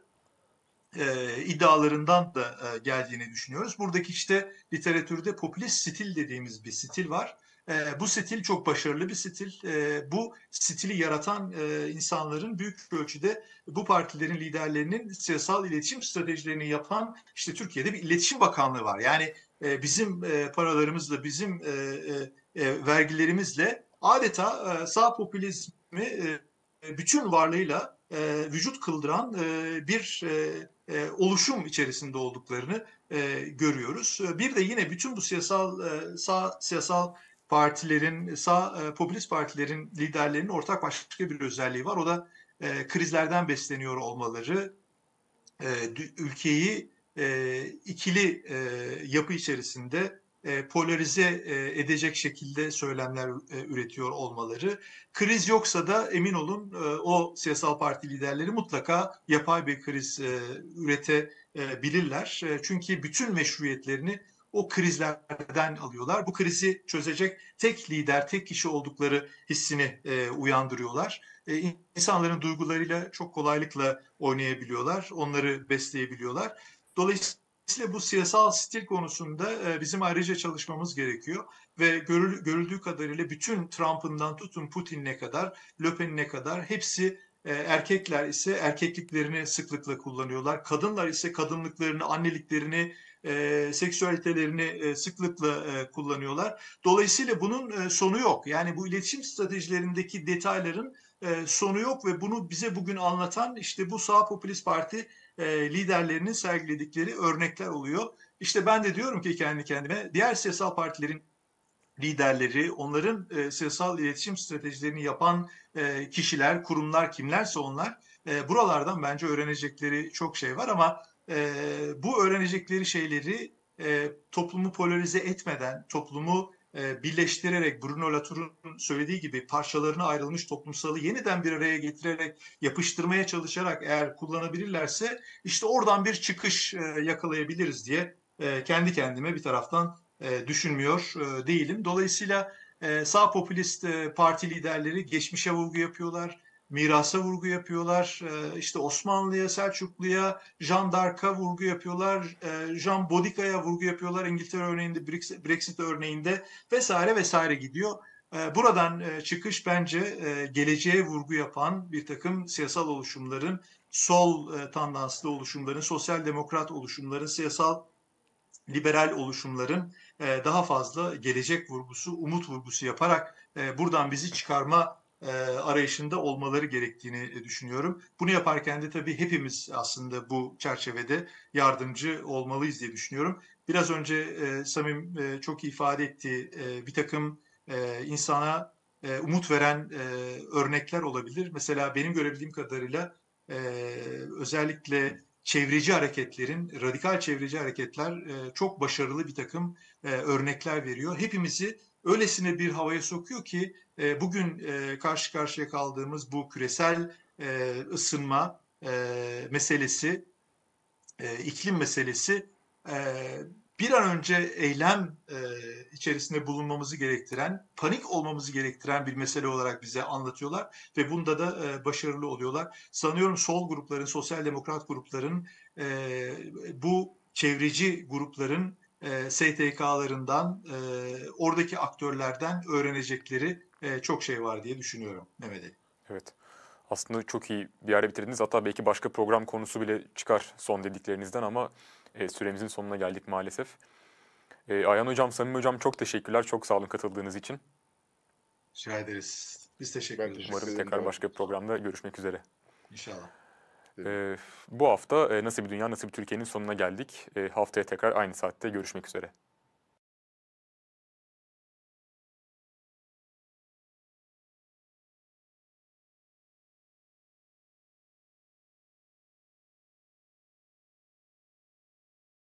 iddialarından da geldiğini düşünüyoruz. Buradaki işte literatürde popülist stil dediğimiz bir stil var. Bu stil çok başarılı bir stil. Bu stili yaratan insanların büyük ölçüde bu partilerin liderlerinin siyasal iletişim stratejilerini yapan işte Türkiye'de bir iletişim bakanlığı var. Yani bizim paralarımızla, bizim vergilerimizle adeta sağ popülizmi bütün varlığıyla vücut kıldıran bir oluşum içerisinde olduklarını görüyoruz. Bir de yine bütün bu sağ siyasal partilerin, sağ popülist partilerin liderlerinin ortak başka bir özelliği var. O da krizlerden besleniyor olmaları, ülkeyi ikili yapı içerisinde polarize edecek şekilde söylemler üretiyor olmaları. Kriz yoksa da emin olun o siyasal parti liderleri mutlaka yapay bir kriz üretebilirler. Çünkü bütün meşruiyetlerini o krizlerden alıyorlar. Bu krizi çözecek tek lider, tek kişi oldukları hissini uyandırıyorlar. İnsanların duygularıyla çok kolaylıkla oynayabiliyorlar, onları besleyebiliyorlar. Dolayısıyla bu siyasal stil konusunda bizim ayrıca çalışmamız gerekiyor ve görüldüğü kadarıyla bütün Trump'ından tutun Putin'ine kadar, Le Pen'ine kadar hepsi erkekler ise erkekliklerini sıklıkla kullanıyorlar. Kadınlar ise kadınlıklarını, anneliklerini, seksüalitelerini sıklıkla kullanıyorlar. Dolayısıyla bunun sonu yok. Yani bu iletişim stratejilerindeki detayların sonu yok ve bunu bize bugün anlatan işte bu sağ popülist parti liderlerinin sergiledikleri örnekler oluyor. İşte ben de diyorum ki kendi kendime diğer siyasal partilerin liderleri, onların siyasal iletişim stratejilerini yapan kişiler, kurumlar kimlerse onlar buralardan bence öğrenecekleri çok şey var ama bu öğrenecekleri şeyleri toplumu polarize etmeden, toplumu birleştirerek Bruno Latour'un söylediği gibi parçalarına ayrılmış toplumsalı yeniden bir araya getirerek yapıştırmaya çalışarak eğer kullanabilirlerse işte oradan bir çıkış yakalayabiliriz diye kendi kendime bir taraftan düşünmüyor değilim. Dolayısıyla sağ popülist parti liderleri geçmişe vurgu yapıyorlar, mirasa vurgu yapıyorlar, işte Osmanlı'ya, Selçuklu'ya, Jean d'Arc'a vurgu yapıyorlar, Jean Bodica'ya vurgu yapıyorlar, İngiltere örneğinde, Brexit örneğinde vesaire vesaire gidiyor. Buradan çıkış bence geleceğe vurgu yapan bir takım siyasal oluşumların, sol tandanslı oluşumların, sosyal demokrat oluşumların, siyasal liberal oluşumların daha fazla gelecek vurgusu, umut vurgusu yaparak buradan bizi çıkarma arayışında olmaları gerektiğini düşünüyorum. Bunu yaparken de tabii hepimiz aslında bu çerçevede yardımcı olmalıyız diye düşünüyorum. Biraz önce Samim çok ifade ettiği bir takım insana umut veren örnekler olabilir. Mesela benim görebildiğim kadarıyla özellikle çevreci hareketlerin, radikal çevreci hareketler çok başarılı bir takım örnekler veriyor. Hepimizi öylesine bir havaya sokuyor ki bugün karşı karşıya kaldığımız bu küresel ısınma meselesi, iklim meselesi e, bir an önce eylem içerisinde bulunmamızı gerektiren, panik olmamızı gerektiren bir mesele olarak bize anlatıyorlar ve bunda da başarılı oluyorlar. Sanıyorum sol grupların, sosyal demokrat grupların, bu çevreci grupların STK'larından, oradaki aktörlerden öğrenecekleri çok şey var diye düşünüyorum Mehmet Ali. Evet. Aslında çok iyi bir yere bitirdiniz. Hatta belki başka program konusu bile çıkar son dediklerinizden ama süremizin sonuna geldik maalesef. Ayhan Hocam, Samim Hocam çok teşekkürler. Çok sağ olun katıldığınız için. Rica ederiz. Biz teşekkür Ben ederiz. teşekkür Umarım ederim. tekrar başka bir programda görüşmek üzere. İnşallah. Bu hafta Nasıl Bir Dünya, Nasıl Bir Türkiye'nin sonuna geldik. Haftaya tekrar aynı saatte görüşmek üzere.